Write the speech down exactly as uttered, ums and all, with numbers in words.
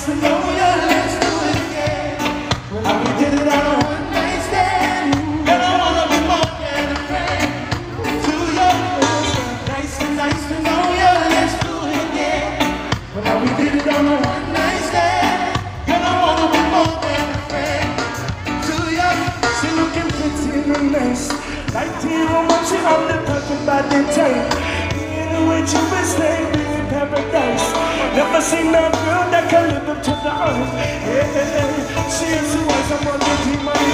nice to know you. Let's do it again. Well, how we did it on a one night stand. And I wanna be more than a friend to you. Nice and nice to know you. Let's do it again. Well, how we did it on a one night stand. And I wanna be more than a friend to you. She looking pretty and nice, like tea romance on the perfect body type. In which you will stay in paradise. Never seen a girl that can live up to the earth. Yeah, she is who I'm on the team.